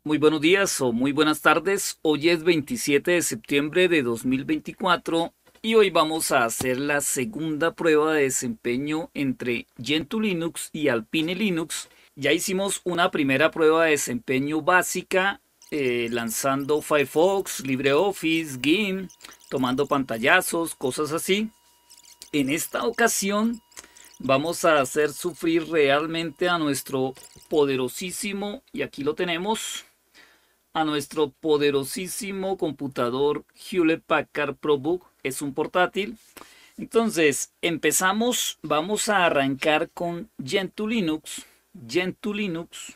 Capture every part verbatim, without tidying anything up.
Muy buenos días o muy buenas tardes. Hoy es veintisiete de septiembre de dos mil veinticuatro y hoy vamos a hacer la segunda prueba de desempeño entre Gentoo Linux y Alpine Linux. Ya hicimos una primera prueba de desempeño básica eh, lanzando Firefox, LibreOffice, GIMP, tomando pantallazos, cosas así. En esta ocasión vamos a hacer sufrir realmente a nuestro poderosísimo, y aquí lo tenemos, a nuestro poderosísimo computador Hewlett Packard ProBook. Es un portátil. Entonces, empezamos, vamos a arrancar con Gentoo Linux, Gentoo Linux,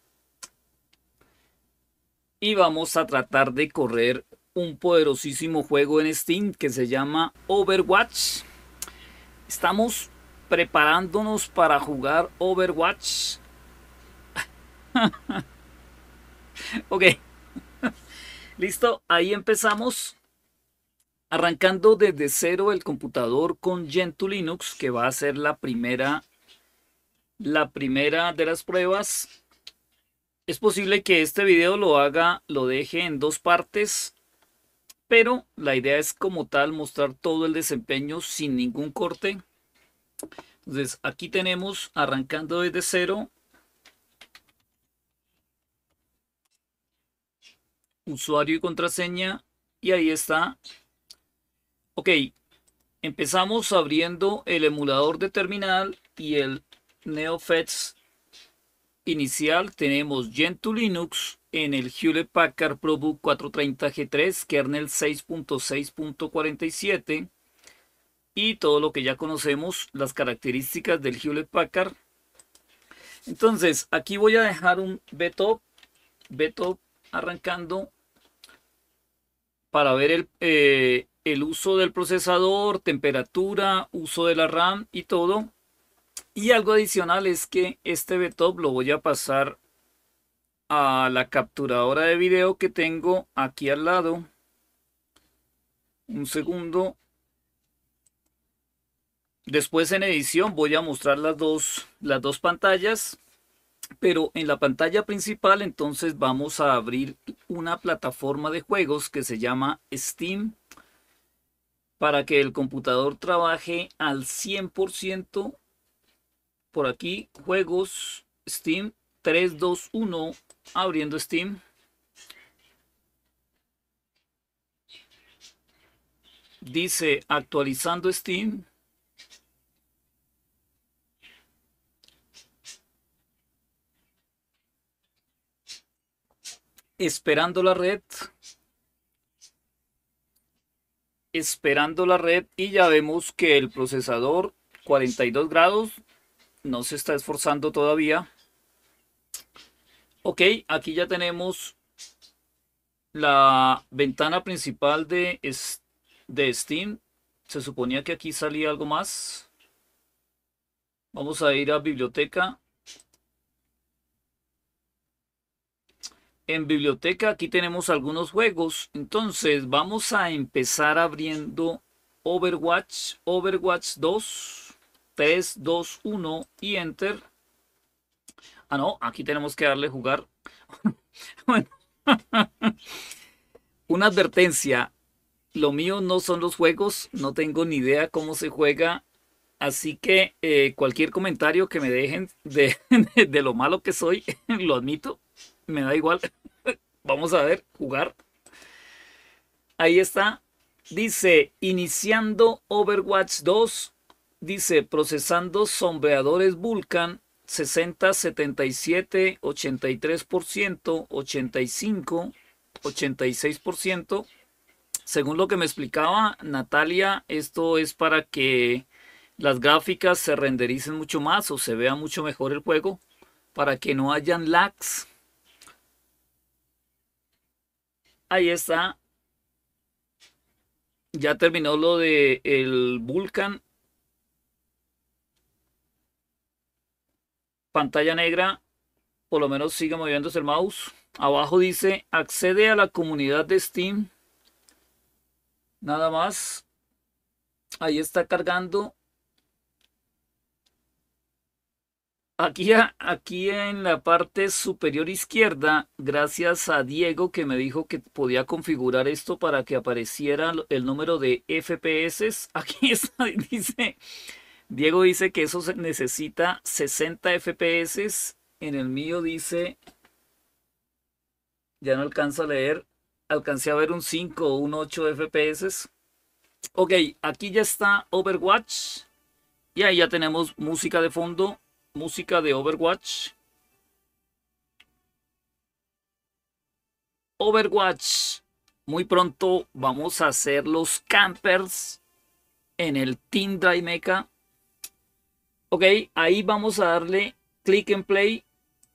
y vamos a tratar de correr un poderosísimo juego en Steam que se llama Overwatch. Estamos preparándonos para jugar Overwatch. Ok, listo, ahí empezamos. Arrancando desde cero el computador con Gentoo Linux, que va a ser la primera, la primera de las pruebas. Es posible que este video lo haga, lo deje en dos partes, pero la idea es como tal mostrar todo el desempeño sin ningún corte. Entonces aquí tenemos arrancando desde cero, usuario y contraseña, y ahí está. Ok, empezamos abriendo el emulador de terminal y el NeoFETS inicial. Tenemos Gentoo Linux en el Hewlett Packard ProBook cuatrocientos treinta G tres, kernel seis punto seis punto cuarenta y siete y todo lo que ya conocemos, las características del Hewlett Packard. Entonces aquí voy a dejar un btop, btop arrancando para ver el, eh, el uso del procesador, temperatura, uso de la RAM y todo. Y algo adicional es que este btop lo voy a pasar a la capturadora de video que tengo aquí al lado. Un segundo. Después en edición voy a mostrar las dos, las dos pantallas. Pero en la pantalla principal entonces vamos a abrir una plataforma de juegos que se llama Steam, para que el computador trabaje al cien por ciento. Por aquí, juegos, Steam, tres, dos, uno, abriendo Steam. Dice actualizando Steam. Esperando la red. Esperando la red y ya vemos que el procesador cuarenta y dos grados no se está esforzando todavía. Ok, aquí ya tenemos la ventana principal de, de Steam. Se suponía que aquí salía algo más. Vamos a ir a biblioteca. En biblioteca aquí tenemos algunos juegos. Entonces vamos a empezar abriendo Overwatch. Overwatch dos. tres, dos, uno y Enter. Ah, no, aquí tenemos que darle jugar. Bueno, una advertencia. Lo mío no son los juegos. No tengo ni idea cómo se juega. Así que eh, cualquier comentario que me dejen de, de lo malo que soy, lo admito. Me da igual. Vamos a ver, jugar. Ahí está. Dice, iniciando Overwatch dos. Dice, procesando sombreadores Vulkan. sesenta, setenta y siete, ochenta y tres por ciento, ochenta y cinco, ochenta y seis por ciento. Según lo que me explicaba Natalia, esto es para que las gráficas se rendericen mucho más o se vea mucho mejor el juego, para que no hayan lags. Ahí está. Ya terminó lo de el Vulkan. Pantalla negra. Por lo menos sigue moviéndose el mouse. Abajo dice accede a la comunidad de Steam. Nada más. Ahí está cargando. Aquí, a- aquí en la parte superior izquierda, gracias a Diego que me dijo que podía configurar esto para que apareciera lo- el número de F P S. Aquí está, dice, Diego dice que eso se necesita sesenta F P S. En el mío dice, ya no alcanzo a leer, alcancé a ver un cinco o un ocho F P S. Ok, aquí ya está Overwatch. Y ahí ya tenemos música de fondo, música de Overwatch. Overwatch. Muy pronto vamos a hacer los campers en el Team Dry Mecha. Ok, ahí vamos a darle click and play.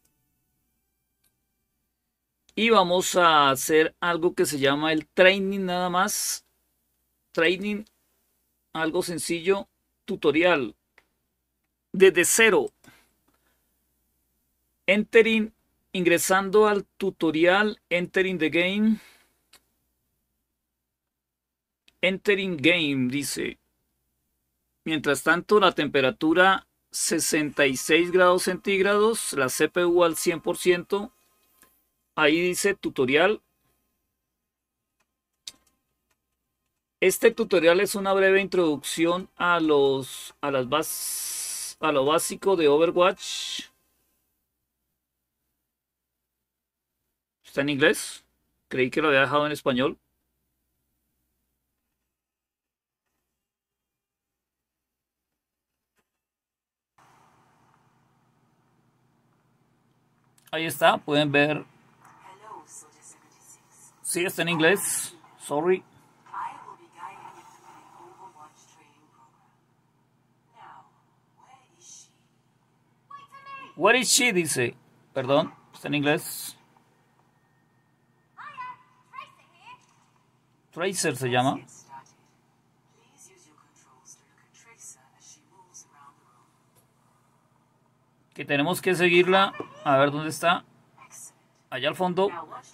Y vamos a hacer algo que se llama el training nada más. Training, algo sencillo, tutorial. Desde cero. Entering, ingresando al tutorial, entering the game. Entering game, dice. Mientras tanto, la temperatura sesenta y seis grados centígrados, la C P U al cien por ciento. Ahí dice tutorial. Este tutorial es una breve introducción a los a las bas, a lo básico de Overwatch. ¿Está en inglés? Creí que lo había dejado en español. Ahí está, pueden ver. Sí, está en inglés. Sorry. What is she? Dice. Perdón, está en inglés. Tracer se llama. Que tenemos que seguirla. A ver dónde está. Allá al fondo.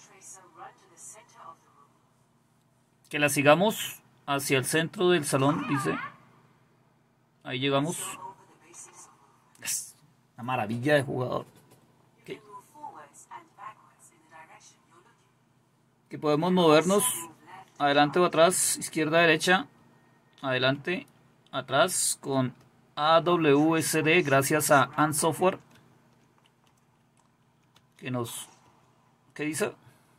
Que la sigamos hacia el centro del salón, dice. Ahí llegamos. Es una maravilla de jugador. Que, que podemos movernos adelante o atrás, izquierda, derecha, adelante, atrás con A W S D gracias a Ant Software. Que nos... ¿Qué dice?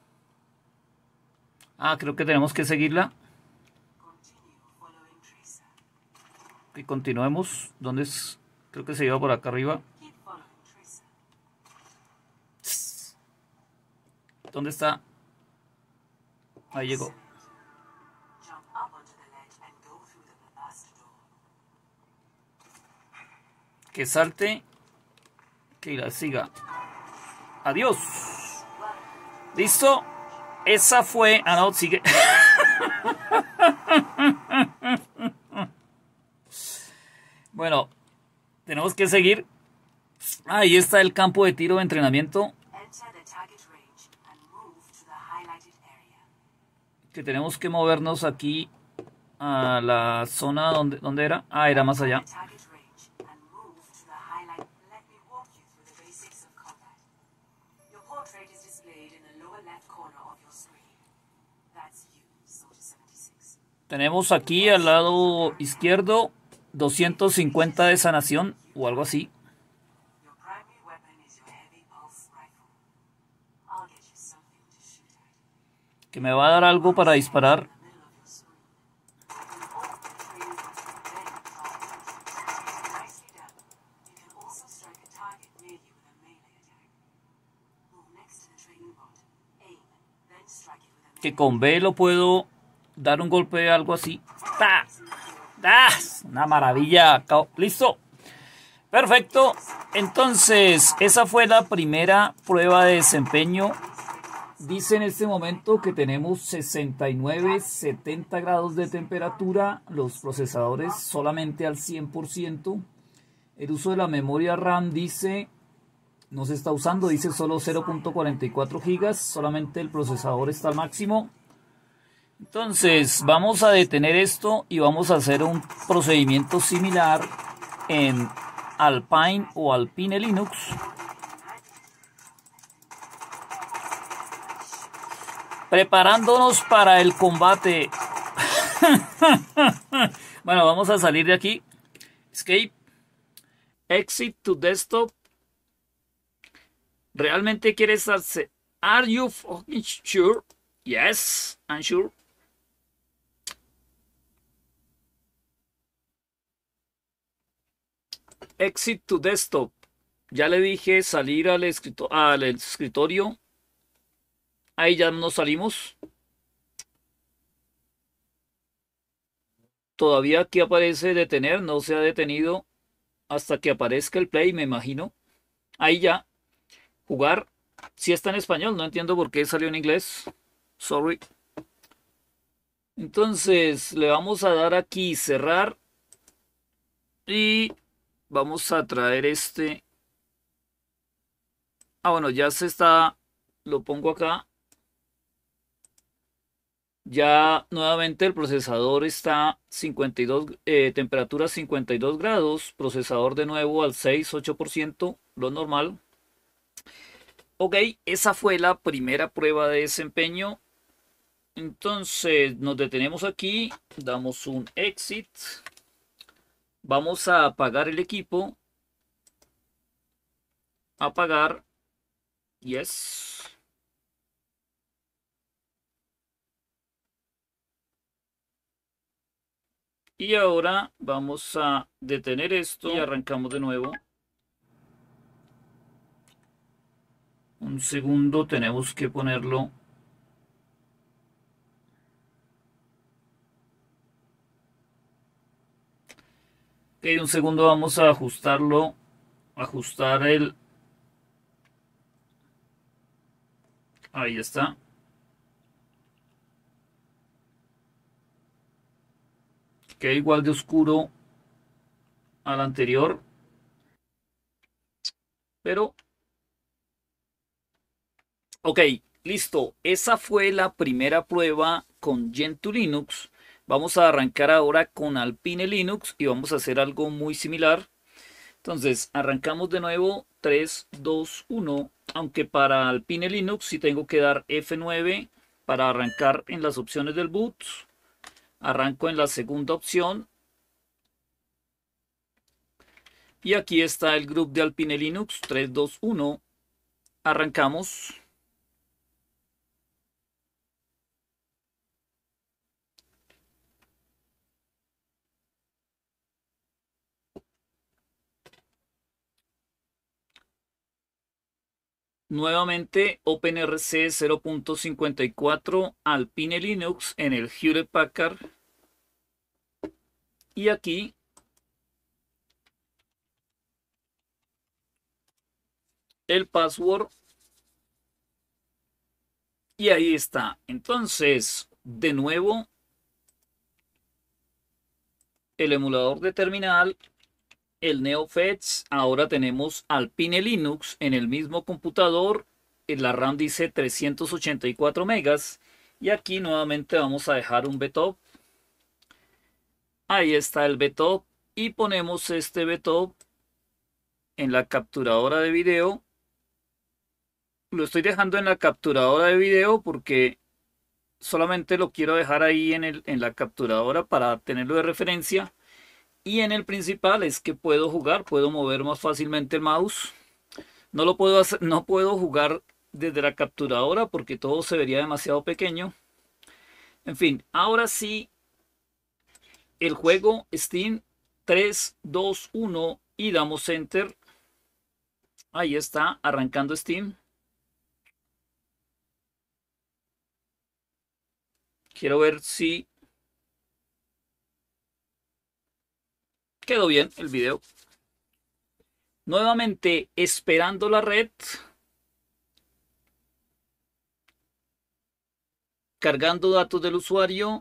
Ah, creo que tenemos que seguirla. Que continuemos. ¿Dónde es? Creo que se iba por acá arriba. ¿Dónde está? Ahí llegó. Que salte. Que la siga. Adiós. ¿Listo? Esa fue... Ah, no, sigue. Bueno, tenemos que seguir. Ahí está el campo de tiro de entrenamiento. Que tenemos que movernos aquí a la zona donde, donde era. Ah, era más allá. Tenemos aquí al lado izquierdo doscientos cincuenta de sanación o algo así. Que me va a dar algo para disparar. Que con B lo puedo dar un golpe, algo así. ¡Ah! ¡Ah! Una maravilla. Listo. Perfecto. Entonces, esa fue la primera prueba de desempeño. Dice en este momento que tenemos sesenta y nueve, setenta grados de temperatura. Los procesadores solamente al cien por ciento. El uso de la memoria RAM dice... No se está usando, dice solo cero punto cuarenta y cuatro gigas. Solamente el procesador está al máximo. Entonces vamos a detener esto y vamos a hacer un procedimiento similar en Alpine o Alpine Linux. Preparándonos para el combate. Bueno, vamos a salir de aquí. Escape. Exit to desktop. ¿Realmente quieres hacer? Are you fucking sure? Yes, I'm sure. Exit to desktop. Ya le dije salir al, escrito al escritorio. Ahí ya nos salimos. Todavía aquí aparece detener. No se ha detenido hasta que aparezca el play, me imagino. Ahí ya. Jugar. Si está en español. No entiendo por qué salió en inglés. Sorry. Entonces le vamos a dar aquí cerrar. Y vamos a traer este. Ah, bueno, ya se está. Lo pongo acá. Ya nuevamente el procesador está cincuenta y dos, eh, temperatura cincuenta y dos grados. Procesador de nuevo al seis ocho por ciento, lo normal. Ok, esa fue la primera prueba de desempeño. Entonces nos detenemos aquí. Damos un exit. Vamos a apagar el equipo. Apagar. Yes. Y ahora vamos a detener esto y arrancamos de nuevo. Un segundo, tenemos que ponerlo. Ok, un segundo, vamos a ajustarlo. Ajustar el... Ahí está. Queda igual de oscuro al anterior. Pero... Ok, listo. Esa fue la primera prueba con Gentoo Linux. Vamos a arrancar ahora con Alpine Linux y vamos a hacer algo muy similar. Entonces, arrancamos de nuevo. tres, dos, uno. Aunque para Alpine Linux sí tengo que dar F nueve para arrancar en las opciones del boot. Arranco en la segunda opción. Y aquí está el grupo de Alpine Linux. tres, dos, uno. Arrancamos. Nuevamente OpenRC cero punto cincuenta y cuatro Alpine Linux en el Hewlett Packard. Y aquí el password. Y ahí está. Entonces, de nuevo, el emulador de terminal, el NeoFETS. Ahora tenemos Alpine Linux en el mismo computador. La RAM dice trescientos ochenta y cuatro megas. Y aquí nuevamente vamos a dejar un B T O P. Ahí está el B T O P. Y ponemos este B T O P en la capturadora de video. Lo estoy dejando en la capturadora de video porque solamente lo quiero dejar ahí en, el, en la capturadora para tenerlo de referencia. Y en el principal es que puedo jugar, puedo mover más fácilmente el mouse. No lo puedo hacer, no puedo jugar desde la capturadora porque todo se vería demasiado pequeño. En fin, ahora sí, el juego Steam. tres, dos, uno y damos Enter. Ahí está, arrancando Steam. Quiero ver si quedó bien el video. Nuevamente esperando la red. Cargando datos del usuario.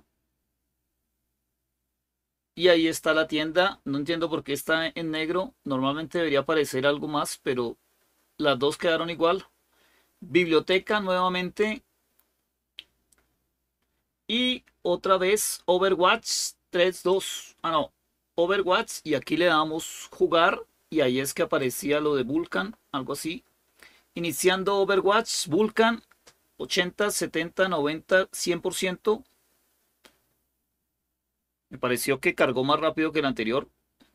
Y ahí está la tienda. No entiendo por qué está en negro. Normalmente debería aparecer algo más, pero las dos quedaron igual. Biblioteca nuevamente. Y otra vez Overwatch tres, dos. Ah, no. Overwatch. Y aquí le damos jugar. y ahí es que aparecía lo de Vulcan, algo así. Iniciando Overwatch, Vulcan, ochenta, setenta, noventa, cien por ciento. Me pareció que cargó más rápido que el anterior.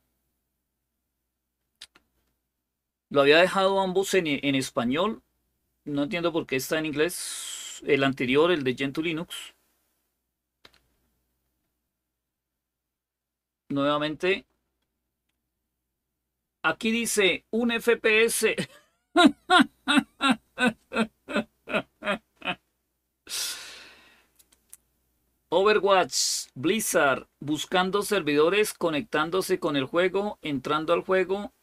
Lo había dejado ambos en, en español. No entiendo por qué está en inglés. El anterior, el de Gentoo Linux. Nuevamente. Aquí dice un F P S. Overwatch, Blizzard, buscando servidores, conectándose con el juego, entrando al juego.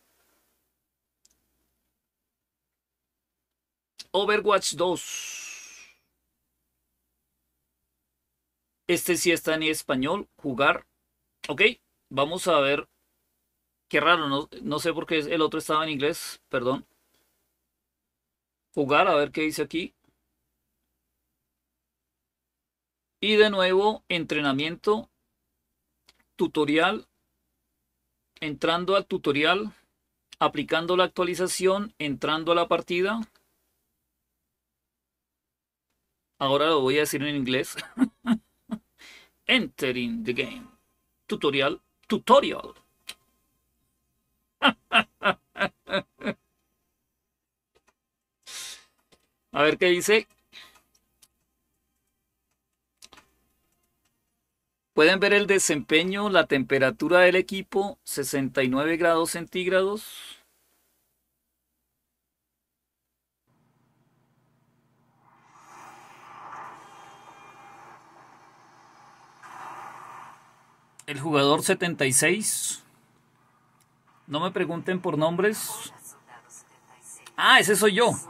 Overwatch dos. Este sí está en español, jugar. Ok, vamos a ver. Qué raro, no, no sé por qué el otro estaba en inglés, perdón. Jugar, a ver qué dice aquí. Y de nuevo, entrenamiento, tutorial, entrando al tutorial, aplicando la actualización, entrando a la partida. Ahora lo voy a decir en inglés. Entering the game. Tutorial, tutorial. A ver qué dice. Pueden ver el desempeño, la temperatura del equipo, sesenta y nueve grados centígrados. El jugador setenta y seis. No me pregunten por nombres. Ah, ese soy yo.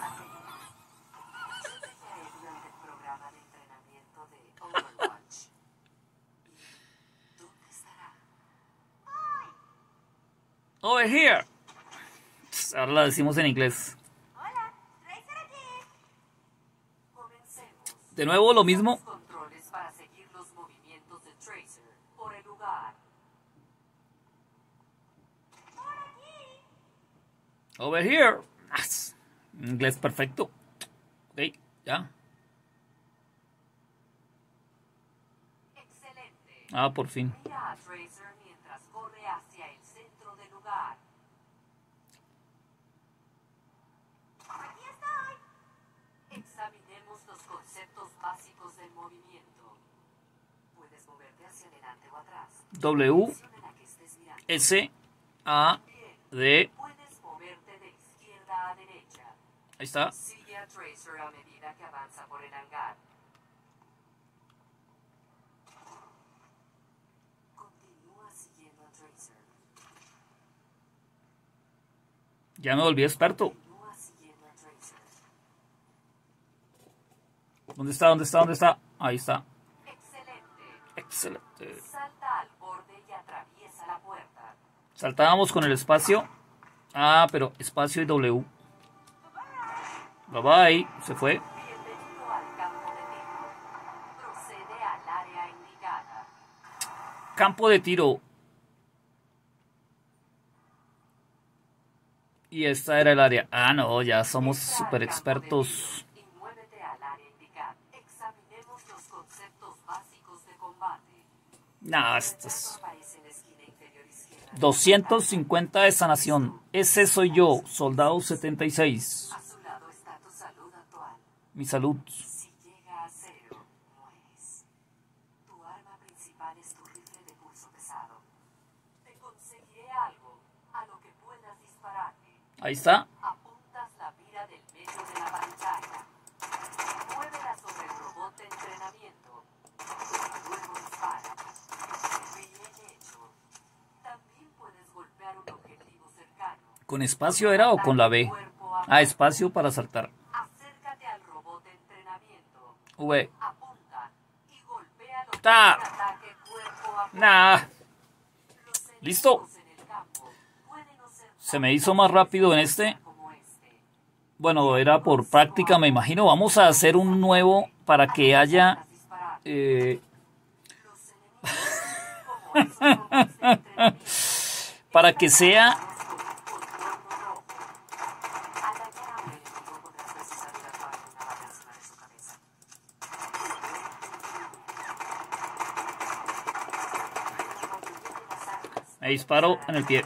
Over here. Ahora la decimos en inglés. De nuevo lo mismo. Over here. Inglés perfecto. Ok, ya. Excelente. Ah, por fin. Mira a Tracer mientras corre hacia el centro del lugar. Aquí estoy. Examinemos los conceptos básicos del movimiento. Puedes moverte hacia adelante o atrás. W S A D. Ahí está. Sigue a Tracer a medida que avanza por el hangar. Continúa siguiendo a Tracer. Ya me volví experto. Continúa siguiendo a Tracer. ¿Dónde está? ¿Dónde está? ¿Dónde está? Ahí está. Excelente. Excelente. Salta al borde y atraviesa la puerta. Saltábamos con el espacio. Ah, pero espacio y W. Bye bye, se fue. Bienvenido al campo de tiro. Procede al área indicada. Campo de tiro. Y esta era el área. Ah, no, ya somos super expertos. Y muévete al área indicada. Examinemos los conceptos básicos de combate. Nah, esto es doscientos cincuenta de sanación. Ese soy yo, soldado setenta y seis. Mi salud. Si llega a cero, mueres. Tu arma principal es tu rifle de pulso pesado. Te conseguiré algo a lo que puedas dispararme. Ahí está. Apuntas la mira del medio de la pantalla. Muévela sobre el robot de entrenamiento. Luego dispara. Bien hecho. También puedes golpear un objetivo cercano. ¿Con espacio era o con la B? Ah, espacio para saltar. V. ¡Ta! Nah. Listo. Se me hizo más rápido en este. Bueno, era por práctica, me imagino. Vamos a hacer un nuevo para que haya... Eh... para que sea Me disparo en el pie.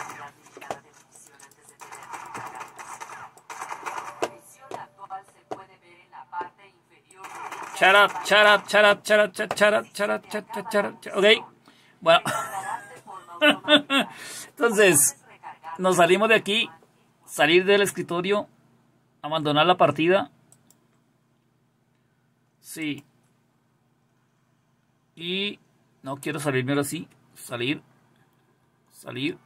Shut up, shut up, shut up, shut up, shut up, shut up, shut up, shut up, shut up, ok. Bueno. Entonces, nos salimos de aquí. Salir del escritorio. Abandonar la partida. Sí. Y no quiero salirme ahora sí. Salir. Salir.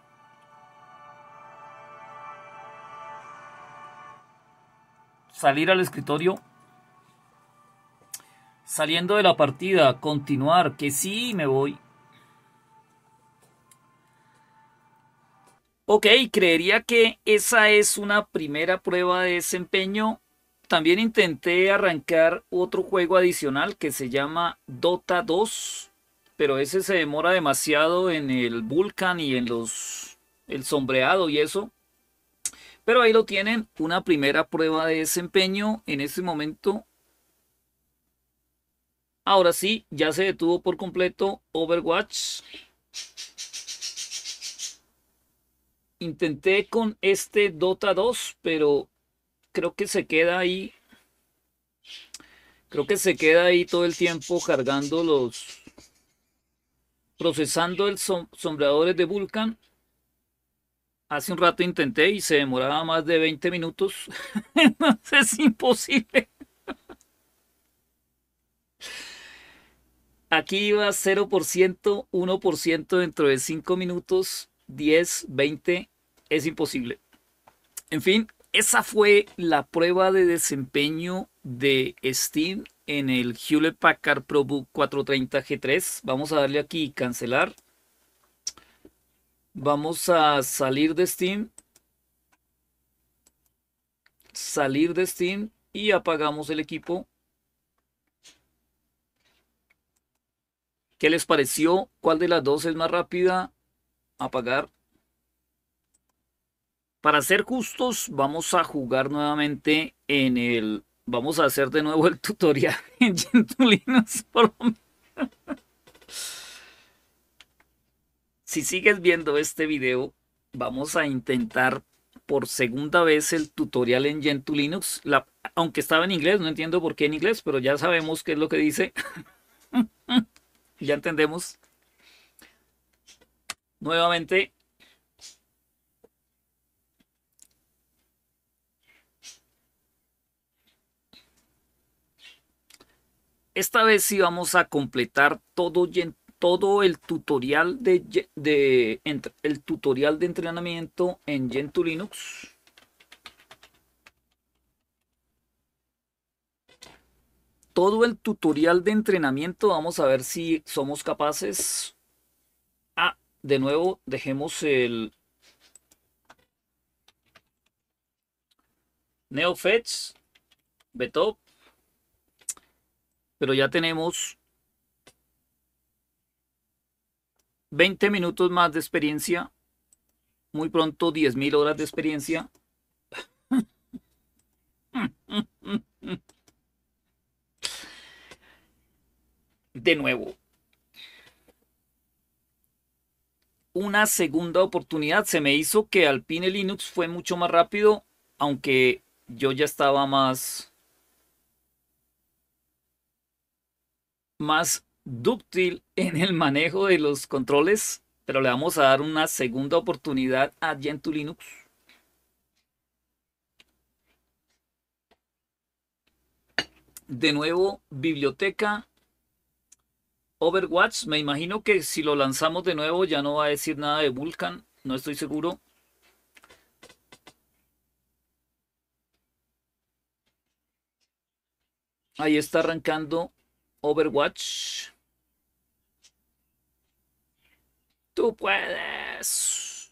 Salir al escritorio. Saliendo de la partida. Continuar. Que sí, me voy. Ok, creería que esa es una primera prueba de desempeño. También intenté arrancar otro juego adicional que se llama Dota dos, pero ese se demora demasiado en el Vulcan y en los el sombreado y eso. Pero ahí lo tienen, una primera prueba de desempeño en este momento. Ahora sí, ya se detuvo por completo Overwatch. Intenté con este Dota dos, pero creo que se queda ahí. Creo que se queda ahí todo el tiempo cargando los... procesando el som sombreadores de Vulcan. Hace un rato intenté y se demoraba más de veinte minutos. Entonces es imposible. Aquí iba cero por ciento, uno por ciento dentro de cinco minutos, diez, veinte. Es imposible. En fin, esa fue la prueba de desempeño de Steam en el Hewlett Packard ProBook cuatrocientos treinta G tres. Vamos a darle aquí cancelar. Vamos a salir de Steam. Salir de Steam y apagamos el equipo. ¿Qué les pareció? ¿Cuál de las dos es más rápida? Apagar. Para ser justos, vamos a jugar nuevamente en el... Vamos a hacer de nuevo el tutorial en Gentoo Linux. Si sigues viendo este video, vamos a intentar por segunda vez el tutorial en Gentoo Linux. La... Aunque estaba en inglés, no entiendo por qué en inglés, pero ya sabemos qué es lo que dice. Ya entendemos. Nuevamente. Esta vez sí vamos a completar todo, todo el tutorial de, de, el tutorial de entrenamiento en Gentoo Linux. Todo el tutorial de entrenamiento, vamos a ver si somos capaces. Ah, de nuevo dejemos el NeoFetch, Betop. Pero ya tenemos veinte minutos más de experiencia. Muy pronto diez mil horas de experiencia. De nuevo. Una segunda oportunidad. Se me hizo que Alpine Linux fue mucho más rápido. Aunque yo ya estaba más... más dúctil en el manejo de los controles, pero le vamos a dar una segunda oportunidad a Gentoo Linux. De nuevo, biblioteca Overwatch. Me imagino que si lo lanzamos de nuevo ya no va a decir nada de Vulcan, no estoy seguro. Ahí está arrancando Overwatch. Tú puedes.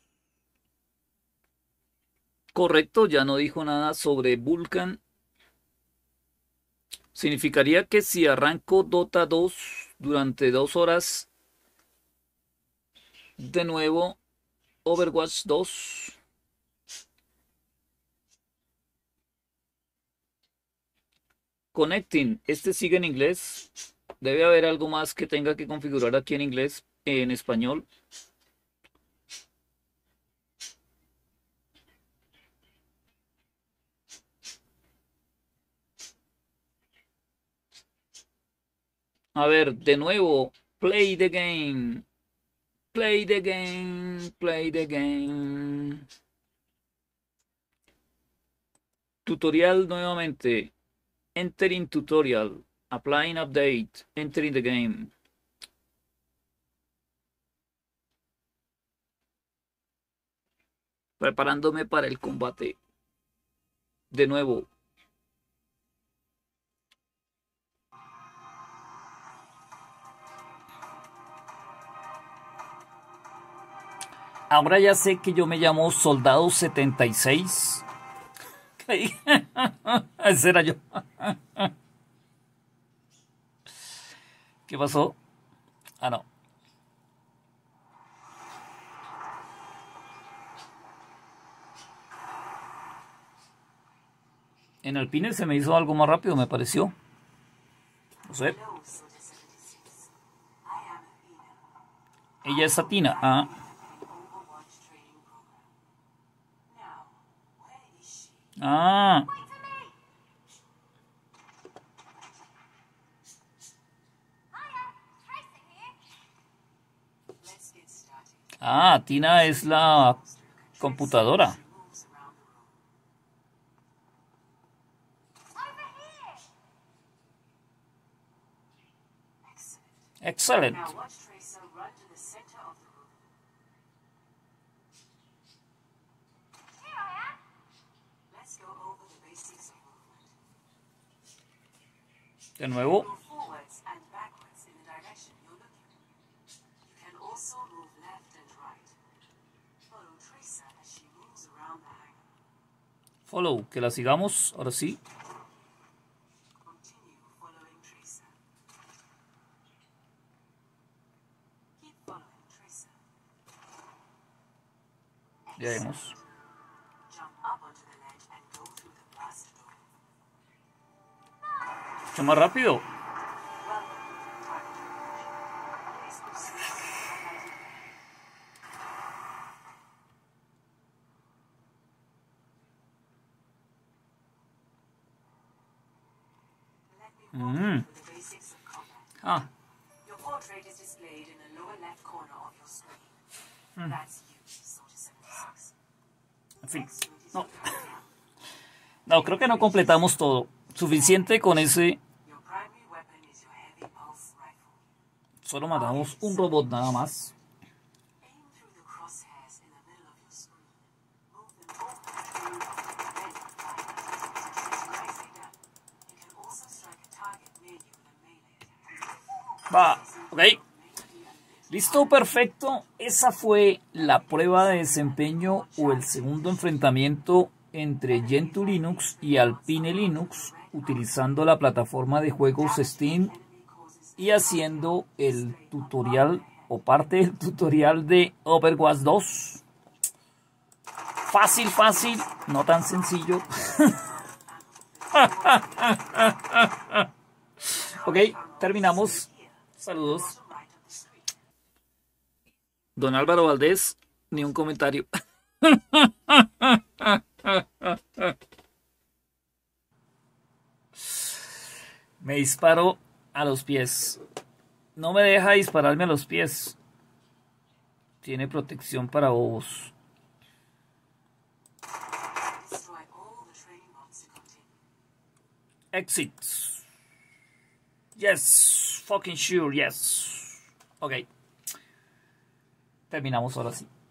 Correcto, ya no dijo nada sobre Vulcan. Significaría que si arranco Dota dos durante dos horas, de nuevo Overwatch dos. Connecting, este sigue en inglés. Debe haber algo más que tenga que configurar aquí en inglés, en español. A ver, de nuevo. Play the game. Play the game. Play the game. Tutorial nuevamente. Entering tutorial. Applying update. Entering the game. Preparándome para el combate. De nuevo. Ahora ya sé que yo me llamo Soldado setenta y seis. Ese era yo. ¿Qué pasó? Ah, no. En el pine se me hizo algo más rápido, me pareció. No sé. Ella es Athena. Ah. Ah. Ah, Tina es la computadora. Excellent. De nuevo. Follow, que la sigamos, ahora sí. Ya vemos. Mucho más rápido. Mm. Ah. Mm. En fin, no. No, creo que no completamos todo. Suficiente con ese. Solo matamos un robot nada más. Va, ok. Listo, perfecto. Esa fue la prueba de desempeño o el segundo enfrentamiento entre Gentoo Linux y Alpine Linux utilizando la plataforma de juegos Steam y haciendo el tutorial o parte del tutorial de Overwatch dos. Fácil, fácil, no tan sencillo. Ok, terminamos. Saludos. Don Álvaro Valdés, ni un comentario. Me disparo a los pies. No me deja dispararme a los pies. Tiene protección para bobos. Exit. Yes. Fucking sure, yes. Ok. Terminamos ahora sí.